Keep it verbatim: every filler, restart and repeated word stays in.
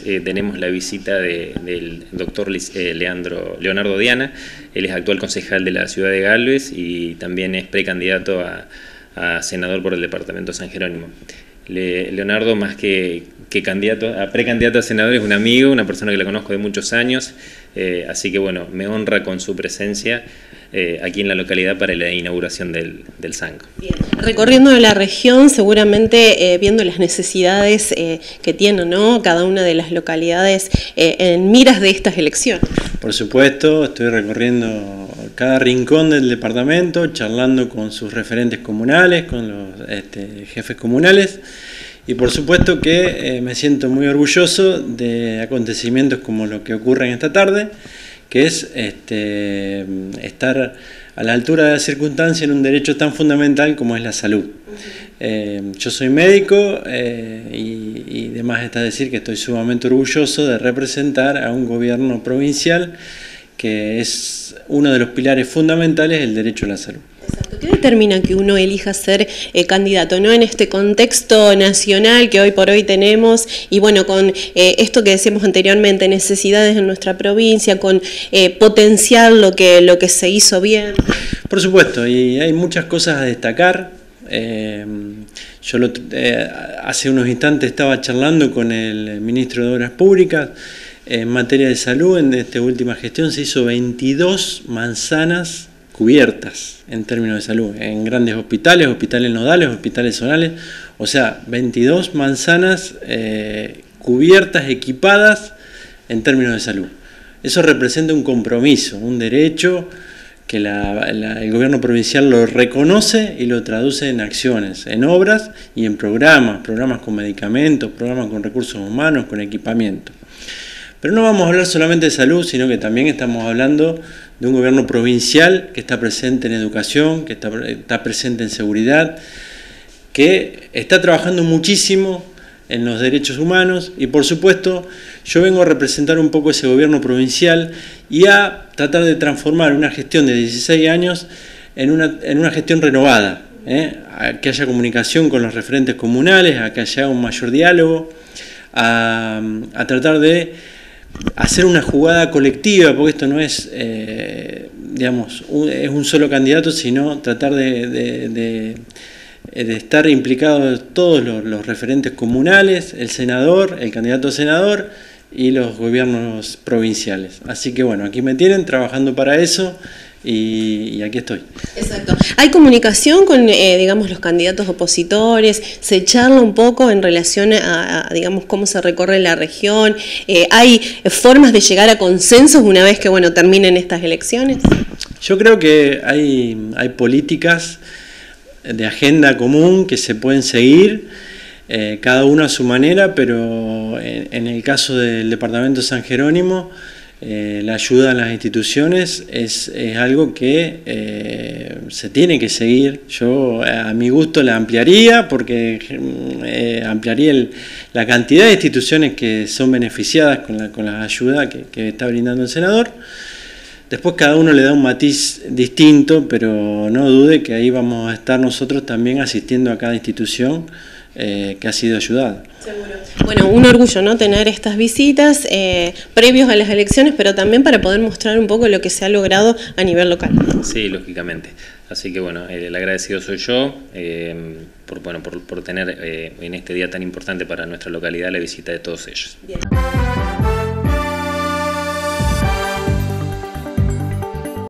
eh, tenemos la visita de, del doctor eh, Leandro, Leonardo Diana. Él es actual concejal de la ciudad de Galvez y también es precandidato a, a senador por el departamento San Jerónimo. Le, Leonardo, más que, que candidato, a precandidato a senador, es un amigo, una persona que la conozco de muchos años, eh, así que bueno, me honra con su presencia eh, aquí en la localidad para la inauguración del, del Zanco. Bien. Recorriendo la región, seguramente eh, viendo las necesidades eh, que tienen, ¿no?, cada una de las localidades eh, en miras de estas elecciones. Por supuesto, estoy recorriendo cada rincón del departamento, charlando con sus referentes comunales, con los este, jefes comunales, y por supuesto que eh, me siento muy orgulloso de acontecimientos como lo que ocurre en esta tarde, que es este, estar a la altura de la circunstancia en un derecho tan fundamental como es la salud. Eh, yo soy médico eh, y, y demás está decir que estoy sumamente orgulloso de representar a un gobierno provincial que es uno de los pilares fundamentales del derecho a la salud. Exacto. ¿Qué determina que uno elija ser eh, candidato, ¿no?, en este contexto nacional que hoy por hoy tenemos y bueno, con eh, esto que decíamos anteriormente, necesidades en nuestra provincia, con eh, potenciar lo que, lo que se hizo bien? Por supuesto, y hay muchas cosas a destacar. Eh, yo lo, eh, hace unos instantes estaba charlando con el ministro de Obras Públicas. En materia de salud, en esta última gestión se hizo veintidós manzanas cubiertas en términos de salud, en grandes hospitales, hospitales nodales, hospitales zonales, o sea, veintidós manzanas eh, cubiertas, equipadas en términos de salud. Eso representa un compromiso, un derecho que la, la, el gobierno provincial lo reconoce y lo traduce en acciones, en obras y en programas, programas con medicamentos, programas con recursos humanos, con equipamiento. Pero no vamos a hablar solamente de salud, sino que también estamos hablando de un gobierno provincial que está presente en educación, que está, está presente en seguridad, que está trabajando muchísimo en los derechos humanos y por supuesto yo vengo a representar un poco ese gobierno provincial y a tratar de transformar una gestión de dieciséis años en una, en una gestión renovada, ¿eh? A que haya comunicación con los referentes comunales, a que haya un mayor diálogo, a, a tratar de hacer una jugada colectiva, porque esto no es, eh, digamos, un, es un solo candidato, sino tratar de, de, de, de estar implicados todos los, los referentes comunales, el senador, el candidato a senador y los gobiernos provinciales. Así que bueno, aquí me tienen trabajando para eso. Y, y aquí estoy. Exacto. ¿Hay comunicación con, eh, digamos, los candidatos opositores? ¿Se charla un poco en relación a, a digamos, cómo se recorre la región? Eh, ¿Hay formas de llegar a consensos una vez que, bueno, terminen estas elecciones? Yo creo que hay, hay políticas de agenda común que se pueden seguir, eh, cada uno a su manera, pero en, en el caso del departamento San Jerónimo, Eh, la ayuda a las instituciones es, es algo que eh, se tiene que seguir. Yo a mi gusto la ampliaría porque eh, ampliaría el, la cantidad de instituciones que son beneficiadas con la, con la ayuda que, que está brindando el senador. Después cada uno le da un matiz distinto, pero no dude que ahí vamos a estar nosotros también asistiendo a cada institución eh, que ha sido ayudada. Seguro. Bueno, un orgullo, ¿no?, tener estas visitas eh, previos a las elecciones, pero también para poder mostrar un poco lo que se ha logrado a nivel local. Sí, lógicamente. Así que bueno, el agradecido soy yo eh, por, bueno, por, por tener eh, en este día tan importante para nuestra localidad la visita de todos ellos. Bien.